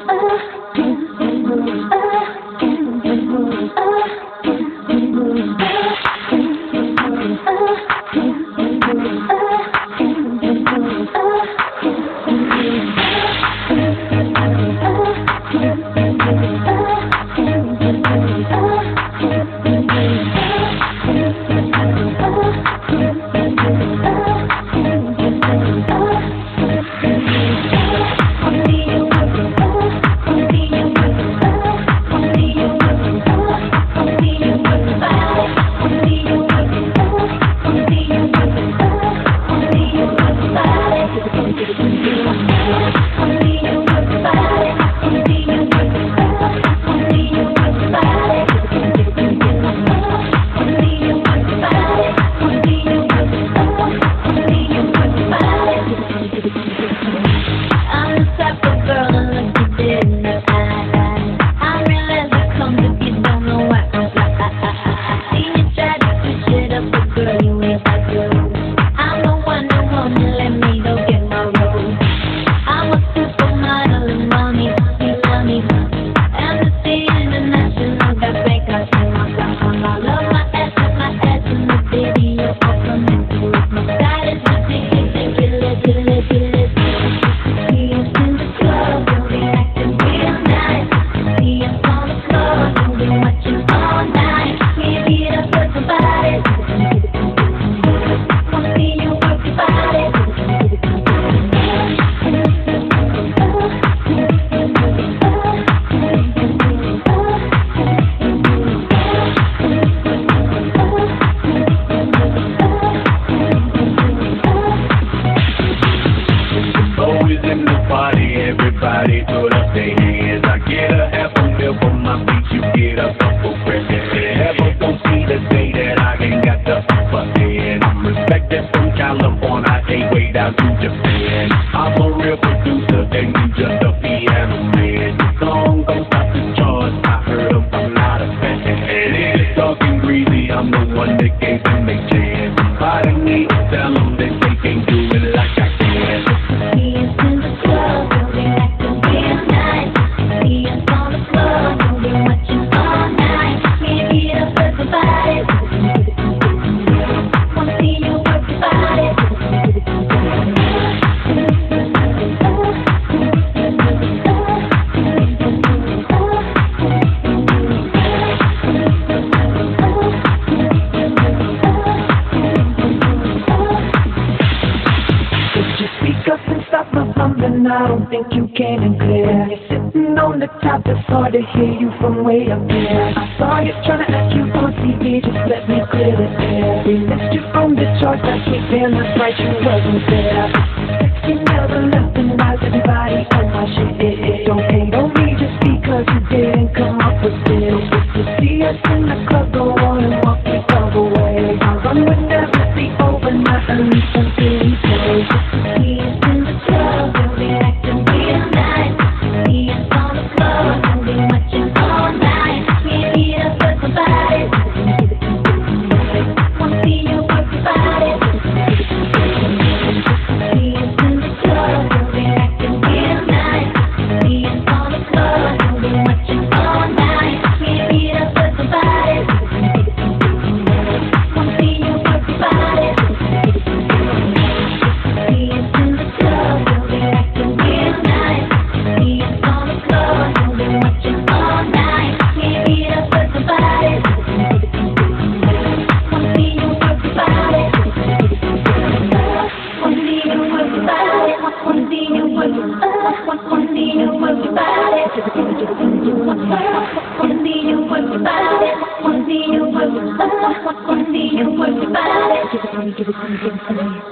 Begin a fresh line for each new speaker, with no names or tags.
Everybody put up their hands. I get a half a meal for my beat. You get a couple friends. Never gon' see the day that I ain't got the upper hand. I'm respected from California, I ain't way down to Japan. I'm a real producer, and you just a piano man. The song gon' stop the charts. I heard them, I'm not a fan. And it's talking greasy, I'm the one that gave them a chance. Somebody need to tell them that they can't do it like I can.
I don't think you came in clear. You're sitting on the top, it's hard to hear you from way up there. I saw you trying to act cute on TV, just let me clear the air. We missed you from the charts last week, damn that's right, you wasn't there. Sexy never left and eyes, everybody on my shit. Don't hate on me just because you didn't come up with this. If you see us in the club, go on and walk the other way. Our run would never be over, not at least until we play. Just to see us in the club, we'll be acting real nice. See us on the floor, we'll be watching all night. Can't get up with somebody. Wanna see you work your body. See us in the club, we'll be acting real nice. See us on the floor, we'll be watching all night. Can't get up with somebody. Wanna see you work your body. See us in the club, we'll be acting real nice. See us on the floor, we'll be watching all night. Can't get up with somebody. Wanna see you work your body. Wanna see you work your body. Wanna see you work your body. Wanna see you work your body. Wanna see you work your body. Wanna see you work your body. Wanna see you work your body. Give it to me, give it to me, give it to me.